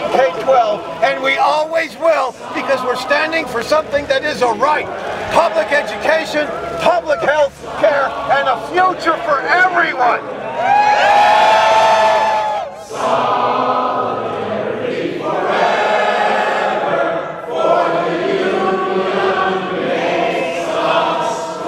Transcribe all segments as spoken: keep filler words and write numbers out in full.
in K twelve, and we always will, because we're standing for something that is a right. Public education, public health care, and a future for everyone. Solidarity forever, for the union makes us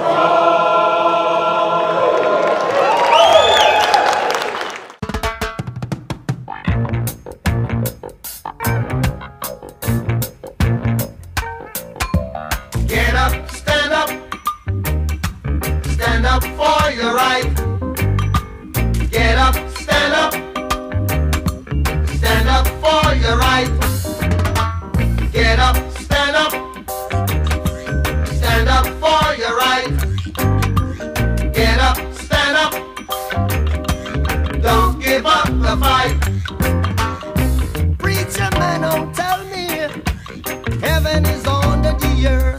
strong. Get up, stand up, stand up for your right. Get up, stand up, stand up for your right. Get up, stand up, stand up for your right. Get up, stand up, don't give up the fight. Preacher man, don't tell me heaven is under the earth.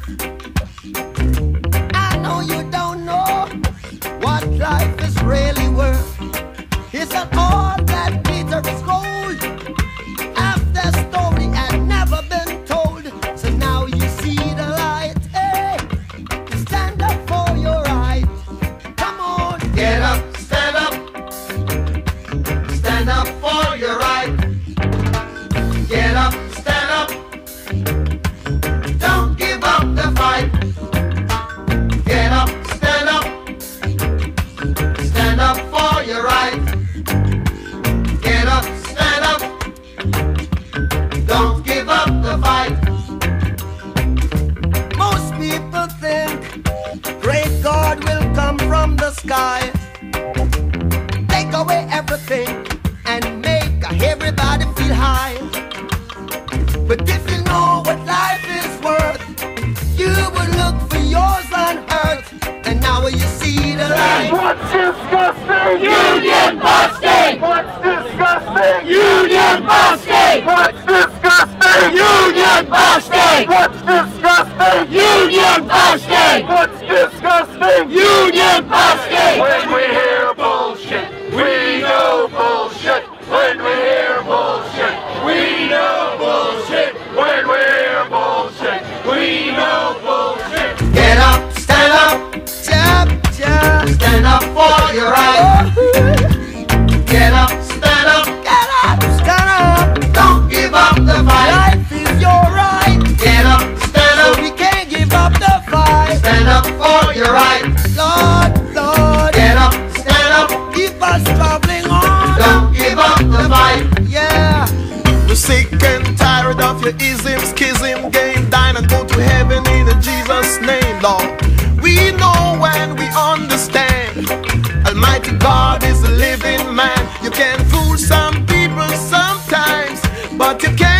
I know you don't know what life is really worth. It's not all that glitter is gold. Half the story had never been told. So now you see the light. Hey, stand up for your right. Come on. Get up, stand up, stand up for your right. Get up, stand up, don't give up the fight. Get up, stand up, stand up for your right. Get up, stand up, don't give up the fight. Most people think great God will come from the sky, take away everything and make everybody feel high. But if you know what life is worth, you would look for yours on earth. And now you see the light. What's disgusting? Union busting! What's disgusting? Union busting! What's disgusting? Union busting! What's disgusting? Union busting! What's disgusting? Union busting! When we hear bullshit, we know bullshit. When we hear bullshit, we know bullshit. When we hear bullshit, we know bullshit. Get up, stand up, Jab, jab. stand up for your right. Get up, stand up, Get up, stand up. don't give up the fight. Life is your right. Get up, stand So up, we can't give up the fight. stand up for your right. Lord, Lord, Get up, stand up, keep us traveling on. don't give up the fight. Yeah. We're sick and tired of your ism, schism, game, dine and go to heaven in Jesus' name, Lord. We know and we understand Almighty God is a living man. You can fool some people sometimes, but you can't